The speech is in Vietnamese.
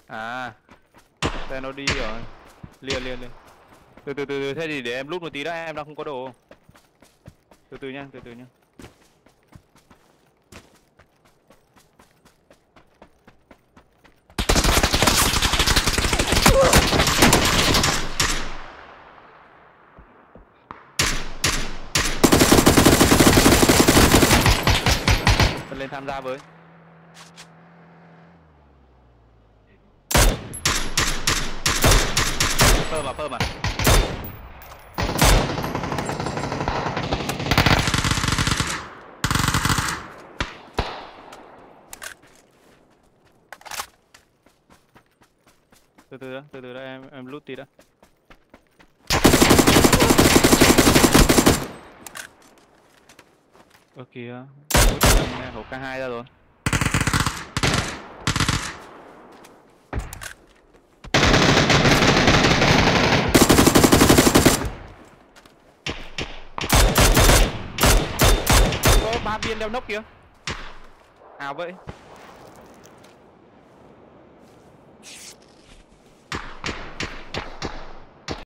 À, xe nó đi rồi. Liền. Từ. Thế thì để em lút một tí đã, em đang không có đồ. Từ nha. Lên tham gia với. Phơm à. Từ đó em lút tí đã. Ơ kìa, hổ K2 ra rồi. Có 3 viên đeo nốc kìa. Ảo vậy.